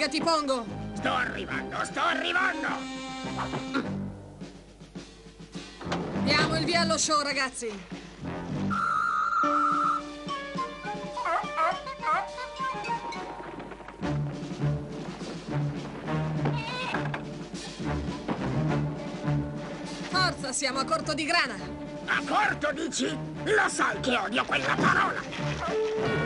Avvicinati, Pongo! Sto arrivando, sto arrivando! Diamo il via allo show, ragazzi! Forza, siamo a corto di grana! A corto, dici? Lo sai che odio quella parola!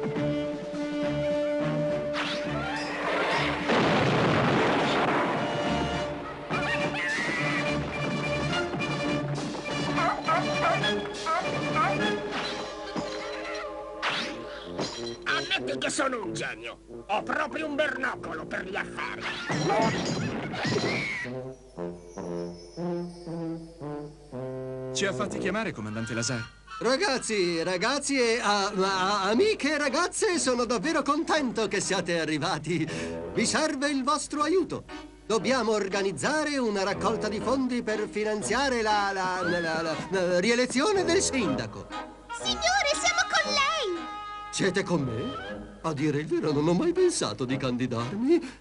Ammetti che sono un genio. Ho proprio un bernocolo per gli affari. Ci ha fatti chiamare, comandante Lazar. Ragazzi e amiche e ragazze, sono davvero contento che siate arrivati. Vi serve il vostro aiuto. Dobbiamo organizzare una raccolta di fondi per finanziare la rielezione del sindaco. Signore, siamo con lei! Siete con me? A dire il vero, non ho mai pensato di candidarmi.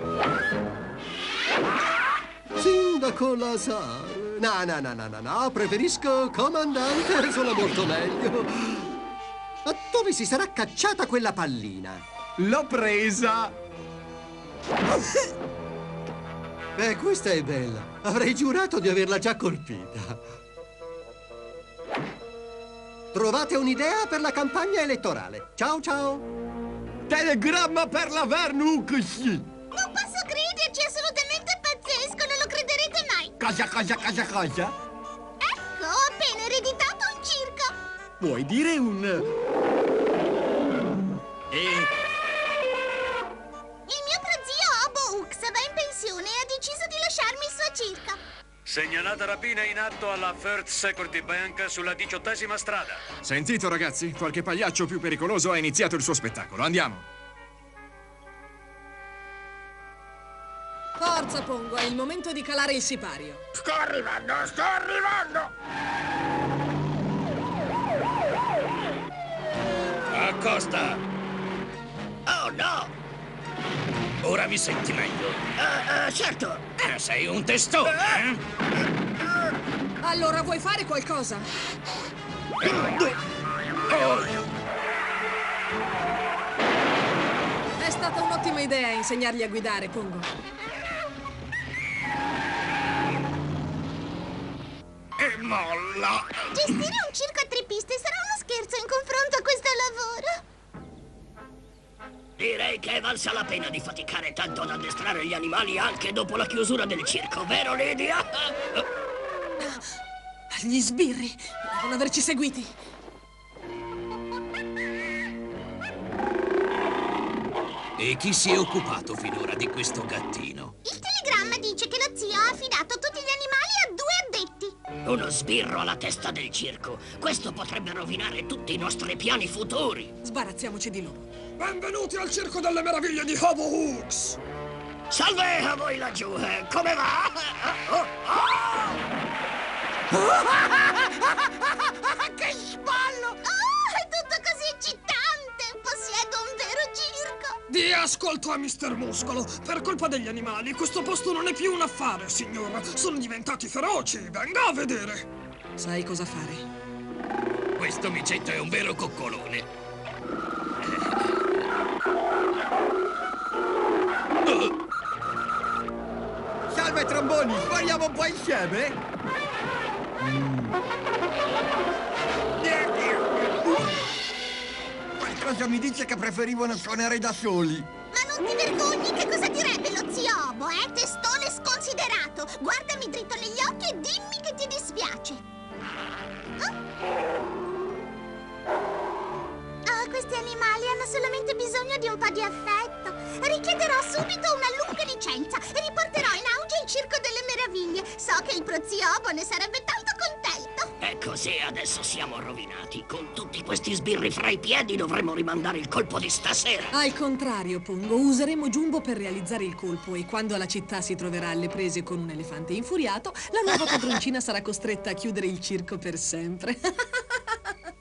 Sindaco Lazar. No, preferisco comandante, sono molto meglio. Ma dove si sarà cacciata quella pallina? L'ho presa! Questa è bella. Avrei giurato di averla già colpita. Trovate un'idea per la campagna elettorale. Ciao, ciao. Telegramma per la Vernux! Non posso crederci, è assolutamente pazzesco, non lo crederete mai. Cosa? Ecco, ho appena ereditato un circo. Vuoi dire un... Il mio prozio Obo Hux va in pensione e ha deciso di lasciarmi il suo circo. Segnalata rapina in atto alla First Security Bank sulla 18ª strada. Sentito, ragazzi? Qualche pagliaccio più pericoloso ha iniziato il suo spettacolo. Andiamo! Forza, Pongo, è il momento di calare il sipario. Sto arrivando, sto arrivando! Accosta! Oh, no! Ora mi senti meglio? Certo! Sei un testone, eh? Allora, vuoi fare qualcosa? È stata un'ottima idea insegnargli a guidare, Pongo. E molla! Gestire un circo a tre piste sarà uno scherzo in confronto a questo lavoro. Direi che è valsa la pena di faticare tanto ad addestrare gli animali anche dopo la chiusura del circo, vero Lydia? Gli sbirri devono averci seguiti. E chi si è occupato finora di questo gattino? Il telegramma dice che lo zio ha affidato tutti gli animali a 2 addetti. Uno sbirro alla testa del circo. Questo potrebbe rovinare tutti i nostri piani futuri. Sbarazziamoci di loro. Benvenuti al Circo delle Meraviglie di Hobo Hooks! Salve a voi laggiù, come va? Che sballo! Oh, è tutto così eccitante! Possiedo un vero circo! Dia ascolto a Mister Muscolo. Per colpa degli animali, questo posto non è più un affare, signora. Sono diventati feroci. Venga a vedere. Sai cosa fare? Questo micetto è un vero coccolone. Salve, tromboni! Spariamo un po' insieme? Qualcosa mi dice che preferivano suonare da soli. Ma non ti vergogni? Che cosa direbbe lo zio Obo, testone sconsiderato? Guardami dritto negli occhi e dimmi che ti dispiace. Oh, questi animali hanno solamente bisogno di un po' di affetto. Richiederò subito una lunga licenza e riporterò in auge il Circo delle Meraviglie. So che il prozio Obo ne sarebbe tanto contento. E così adesso siamo rovinati. Con tutti questi sbirri fra i piedi dovremmo rimandare il colpo di stasera. Al contrario, Pongo, useremo Jumbo per realizzare il colpo e quando la città si troverà alle prese con un elefante infuriato, la nuova padroncina sarà costretta a chiudere il circo per sempre.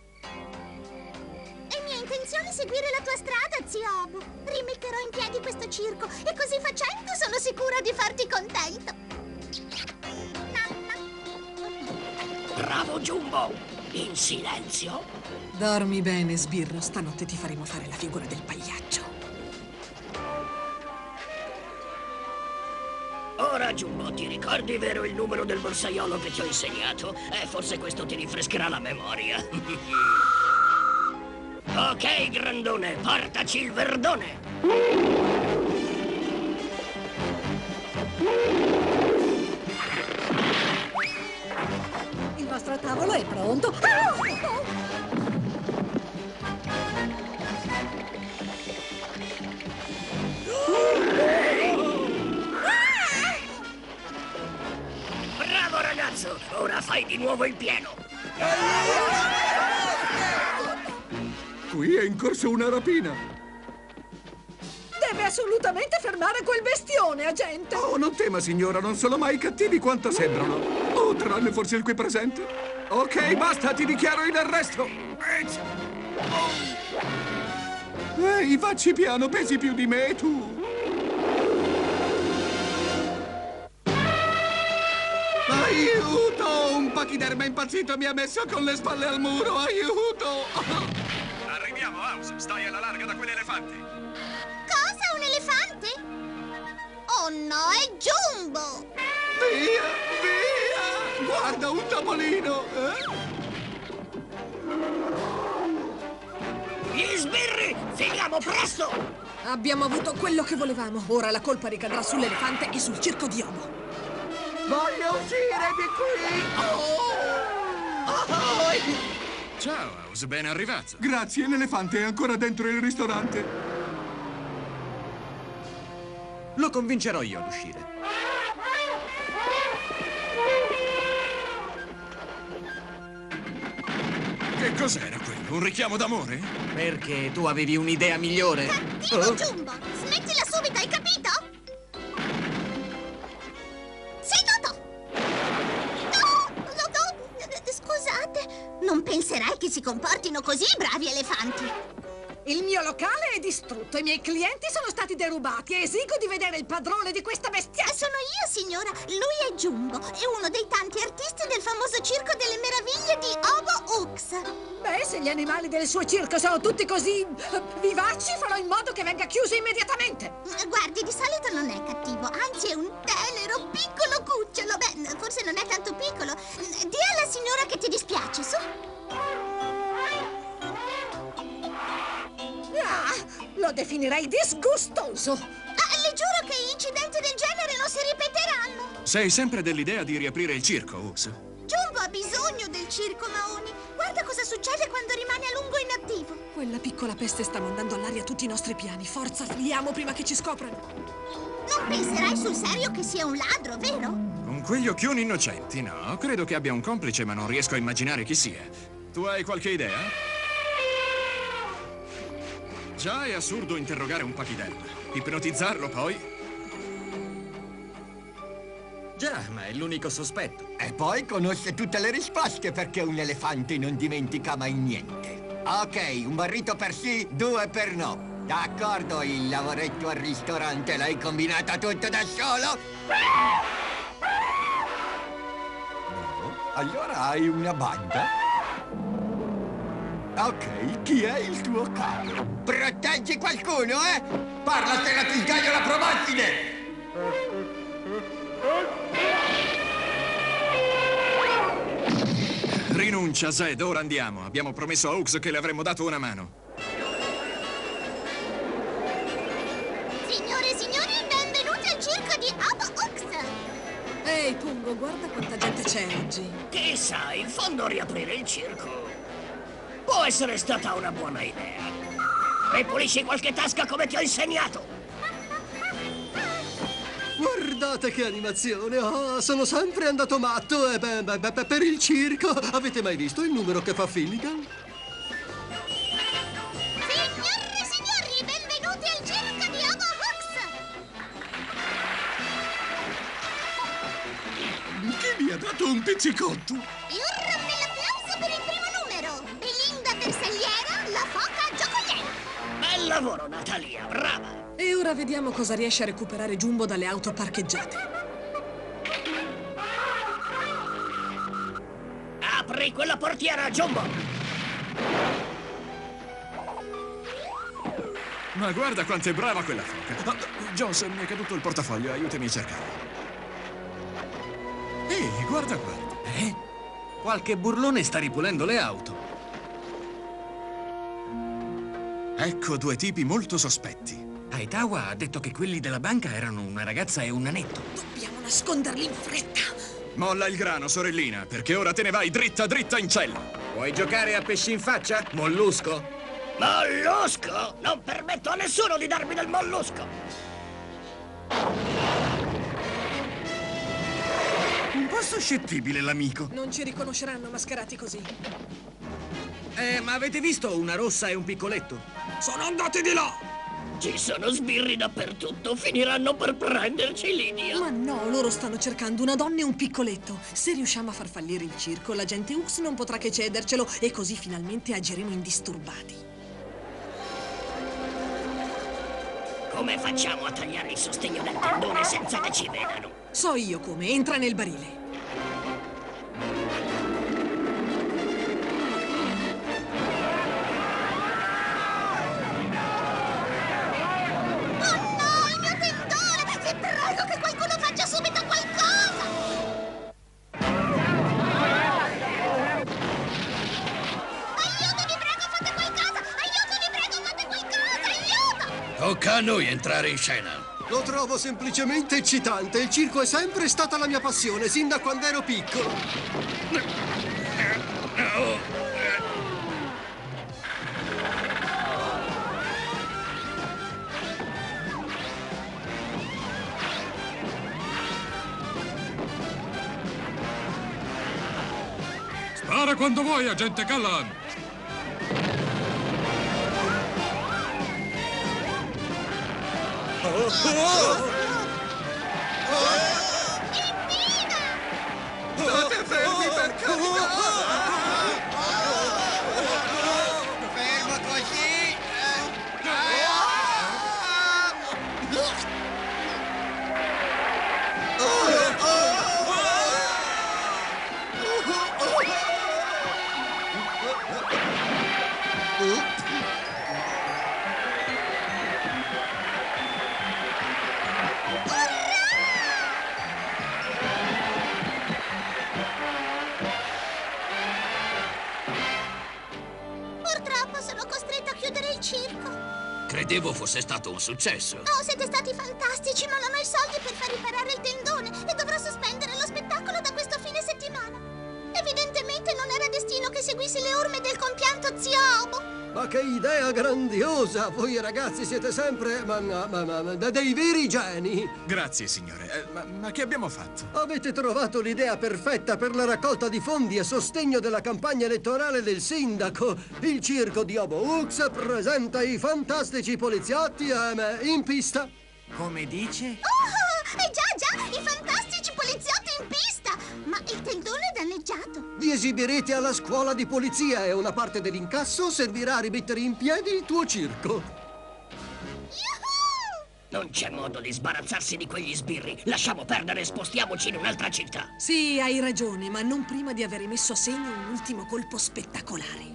È mia intenzione seguire la tua strada, zio Obo. Rimetterò in piedi questo circo e così facendo sono sicura di farti contento. Bravo, Jumbo! In silenzio. Dormi bene, sbirro. Stanotte ti faremo fare la figura del pagliaccio. Ora, Jumbo, ti ricordi vero il numero del borsaiolo che ti ho insegnato? Forse questo ti rinfrescherà la memoria. Ok, grandone, portaci il verdone! Il vostro tavolo è pronto. Bravo, ragazzo! Ora fai di nuovo il pieno! Qui è in corso una rapina. Deve assolutamente fermare quel bestione, agente. Oh, non tema, signora, non sono mai cattivi quanto sembrano. Oh, tranne forse il qui presente. Ok, basta, ti dichiaro in arresto. Ehi, facci piano, pesi più di me, tu. Aiuto! Un pachiderma impazzito mi ha messo con le spalle al muro, aiuto! Arriviamo, House. Stai alla larga da quell'elefante. Cosa, un elefante? Oh no, è Jumbo! Via, via! Guarda, un topolino! Gli sbirri! Finiamo presto! Abbiamo avuto quello che volevamo. Ora la colpa ricadrà sull'elefante e sul circo di Obo. Voglio uscire di qui! Ciao, House. Ben arrivato. Grazie, l'elefante è ancora dentro il ristorante. Lo convincerò io ad uscire. Che cos'era quello? Un richiamo d'amore? Perché tu avevi un'idea migliore? Cattivo Jumbo! Smettila subito, hai capito? Seduto! Scusate, non penserai che si comportino così i bravi elefanti. Il mio locale è distrutto, i miei clienti sono stati derubati e esigo di vedere il padrone di questa bestiaccia. Sono io, signora. Lui è Jumbo, è uno dei tanti artisti del famoso Circo delle Meraviglie di Obo Ux. Beh, se gli animali del suo circo sono tutti così vivaci, farò in modo che venga chiuso immediatamente. Guardi, di solito non è cattivo, anzi è un tenero, piccolo cucciolo. Beh, forse non è tanto piccolo. Dì alla signora che ti dispiace, su. Lo definirei disgustoso. Le giuro che incidenti del genere non si ripeteranno. Sei sempre dell'idea di riaprire il circo, Ux. Jumbo ha bisogno del circo, Maoni. Guarda cosa succede quando rimane a lungo inattivo. Quella piccola peste sta mandando all'aria tutti i nostri piani. Forza, fliamo prima che ci scoprano. Non penserai sul serio che sia un ladro, vero? Con quegli occhioni innocenti, no. Credo che abbia un complice, ma non riesco a immaginare chi sia. Tu hai qualche idea? Già è assurdo interrogare un pachiderma. Ipnotizzarlo poi? Già, ma è l'unico sospetto. E poi conosce tutte le risposte perché un elefante non dimentica mai niente. Ok, un barrito per sì, 2 per no. D'accordo, il lavoretto al ristorante l'hai combinata tutto da solo? No? Allora hai una banda? Ok, chi è il tuo capo? Proteggi qualcuno, eh? Parla se la ti sgaglio la proboscide! Rinuncia, Zed, ora andiamo. Abbiamo promesso a Ux che le avremmo dato una mano. Signore e signori, benvenuti al circo di Obo Ux. Ehi, Pungo, guarda quanta gente c'è oggi. Chissà, in fondo riaprire il circo può essere stata una buona idea. E pulisci qualche tasca come ti ho insegnato. Guardate che animazione! Oh, sono sempre andato matto e per il circo. Avete mai visto il numero che fa Finnegan? Signore e signori, benvenuti al circo di Obo Ux. Chi mi ha dato un pizzicotto? E ora un bel applauso per il primo numero. Belinda Bersagliera, la foca giocoliera. Bel lavoro, Natalia, brava! E ora vediamo cosa riesce a recuperare Jumbo dalle auto parcheggiate. Apri quella portiera, Jumbo! Ma guarda quanto è brava quella foca. Oh, Jones, mi è caduto il portafoglio, aiutami a cercarlo. Ehi, guarda qua. Qualche burlone sta ripulendo le auto. Ecco due tipi molto sospetti. Aitawa ha detto che quelli della banca erano una ragazza e un nanetto. Dobbiamo nasconderli in fretta. Molla il grano, sorellina, perché ora te ne vai dritta dritta in cella. Vuoi giocare a pesci in faccia, mollusco? Mollusco? Non permetto a nessuno di darmi del mollusco! Un po' suscettibile l'amico. Non ci riconosceranno mascherati così. Ma avete visto una rossa e un piccoletto? Sono andati di là! Ci sono sbirri dappertutto, finiranno per prenderci, Lydia! Ma no, loro stanno cercando una donna e un piccoletto. Se riusciamo a far fallire il circo, l'agente Hux non potrà che cedercelo e così finalmente agiremo indisturbati. Come facciamo a tagliare il sostegno del tendone senza che ci vedano? So io come, entra nel barile. Tocca a noi entrare in scena. Lo trovo semplicemente eccitante. Il circo è sempre stata la mia passione, sin da quando ero piccolo. Spara quando vuoi, agente Callan. State fermi, per carità! Fermo così! Purtroppo sono costretta a chiudere il circo. Credevo fosse stato un successo. Oh, siete stati fantastici, ma non ho i soldi per far riparare il tendone e dovrò sospendere lo spettacolo da questo fine settimana. Evidentemente non era destino che seguissi le orme del compianto zio Obo. Ma che idea grandiosa! Voi ragazzi siete sempre dei veri geni! Grazie, signore. Ma che abbiamo fatto? Avete trovato l'idea perfetta per la raccolta di fondi a sostegno della campagna elettorale del sindaco. Il circo di Obo Hux presenta i fantastici poliziotti in pista. Come dice? Oh, già, i fantastici poliziotti in pista! Ma il tendone è danneggiato. Vi esibirete alla scuola di polizia e una parte dell'incasso servirà a rimettere in piedi il tuo circo. Non c'è modo di sbarazzarsi di quegli sbirri. Lasciamo perdere e spostiamoci in un'altra città. Sì, hai ragione, ma non prima di aver messo a segno un ultimo colpo spettacolare.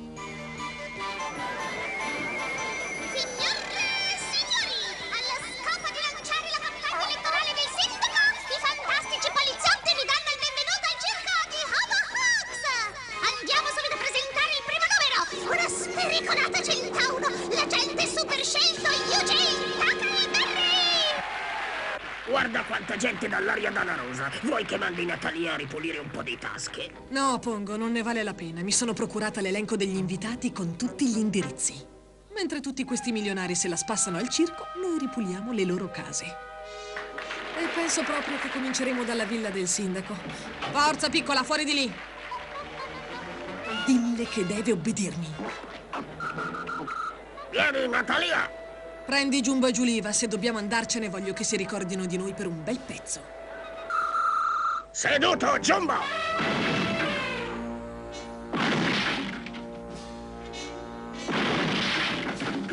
Spericolata Centauro, l'agente super scelto Eugene Huckleberry! Guarda quanta gente dall'aria dalla rosa. Vuoi che mandi Natalia a ripulire un po' di tasche? No, Pongo, non ne vale la pena. Mi sono procurata l'elenco degli invitati con tutti gli indirizzi. Mentre tutti questi milionari se la spassano al circo, noi ripuliamo le loro case. E penso proprio che cominceremo dalla villa del sindaco. Forza, piccola, fuori di lì! Dille che deve obbedirmi. Vieni, Natalia! Prendi Jumbo e Giuliva. Se dobbiamo andarcene, voglio che si ricordino di noi per un bel pezzo. Seduto, Jumbo!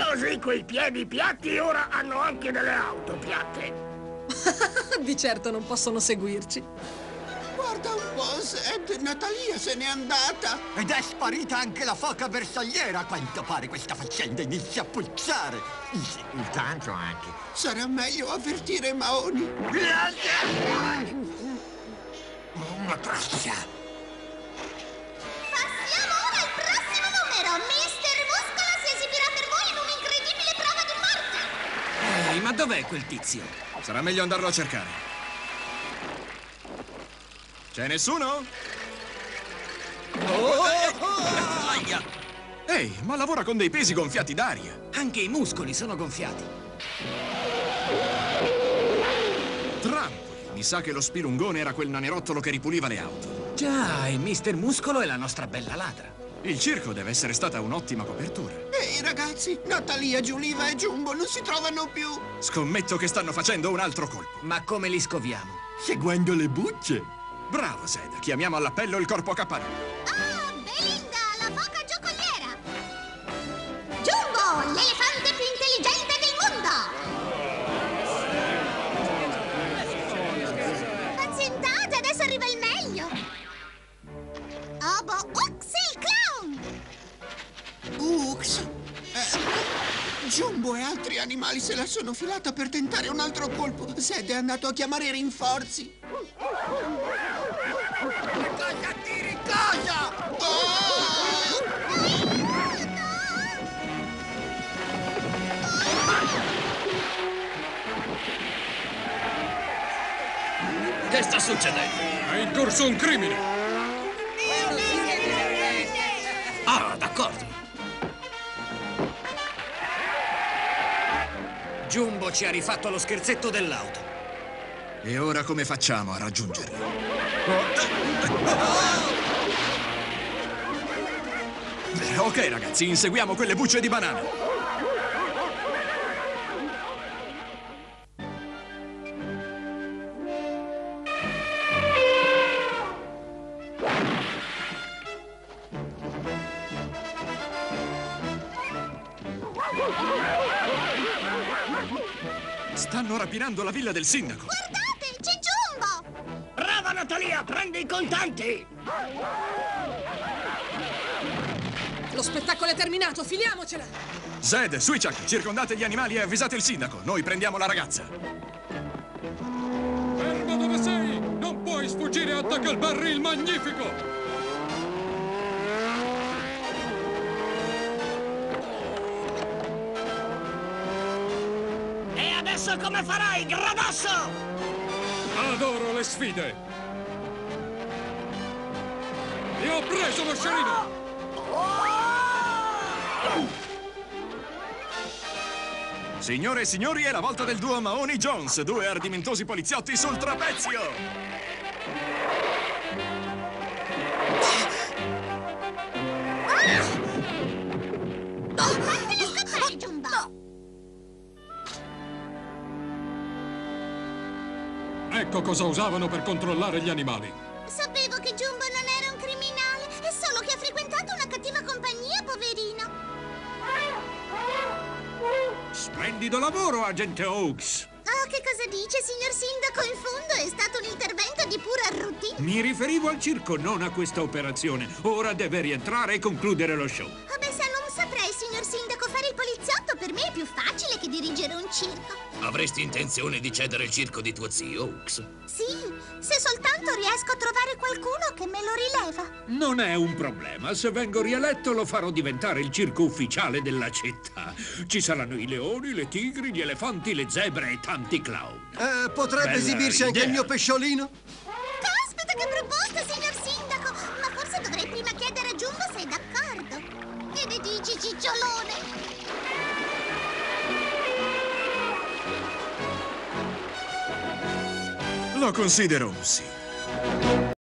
Così quei piedi piatti ora hanno anche delle auto piatte. Di certo non possono seguirci. Guarda un po', Zed, Natalia se n'è andata. Ed è sparita anche la foca bersagliera. A quanto pare questa faccenda inizia a puzzare. Il tanto anche. Sarà meglio avvertire Mahoney. Una traccia. Passiamo ora al prossimo numero. Mister Muscolo si esibirà per voi in un'incredibile prova di forza. Ehi, ma dov'è quel tizio? Sarà meglio andarlo a cercare. C'è nessuno? Aia! Ehi, ma lavora con dei pesi gonfiati d'aria. Anche i muscoli sono gonfiati. Trampoli, mi sa che lo spilungone era quel nanerottolo che ripuliva le auto. Già, e Mister Muscolo è la nostra bella ladra. Il circo deve essere stata un'ottima copertura. Ehi, ragazzi, Natalia, Giuliva e Jumbo non si trovano più. Scommetto che stanno facendo un altro colpo. Ma come li scoviamo? Seguendo le bucce. Bravo, Zed. Chiamiamo all'appello il corpo capanno. Ah, Belinda, la foca giocoliera. Jumbo, l'elefante più intelligente del mondo. Pazientate, adesso arriva il meglio. Obo Ux, il clown. Ux. Jumbo e altri animali se la sono filata per tentare un altro colpo. Zed è andato a chiamare i rinforzi. Cosa tiri cosa? Che sta succedendo? È in corso un crimine. Ah, d'accordo. Jumbo ci ha rifatto lo scherzetto dell'auto. E ora come facciamo a raggiungerlo? Ok, ragazzi, inseguiamo quelle bucce di banana. Stanno rapinando la villa del sindaco. Guardate, c'è Jumbo. Brava Natalia, prendi i contanti. Lo spettacolo è terminato, filiamocela! Zed, Switchak, circondate gli animali e avvisate il sindaco. Noi prendiamo la ragazza. Fermo dove sei! Non puoi sfuggire a Tackleberry il Magnifico! E adesso come farai, gradasso? Adoro le sfide! E ho preso lo scerino! Signore e signori, è la volta del duo Mahoney-Jones, due ardimentosi poliziotti sul trapezio! Fateli scappare, Jumbo. Ecco cosa usavano per controllare gli animali. Sapevo che Jumbo non era un criminale, è solo che ha frequentato una cattiva compagnia, poverino. Splendido lavoro, agente Oaks. Oh, che cosa dice, signor Sindaco? In fondo è stato un intervento di pura routine. Mi riferivo al circo, non a questa operazione. Ora deve rientrare e concludere lo show. Oh, beh, sa, non saprei, signor Sindaco. Fare il poliziotto per me è più facile che dirigere un circo. Avresti intenzione di cedere il circo di tuo zio, Oaks? Sì, se soltanto riesco a trovare qualcuno che me lo rileva. Non è un problema. Se vengo rieletto lo farò diventare il circo ufficiale della città. Ci saranno i leoni, le tigri, gli elefanti, le zebre e tanti clown. Potrebbe Bella esibirci anche idea. il mio pesciolino? Caspita, che proposta, signor Sindaco! Ma forse dovrei prima chiedere a Jumbo se è d'accordo. Che ne dici, cicciolone? Lo considero un sì.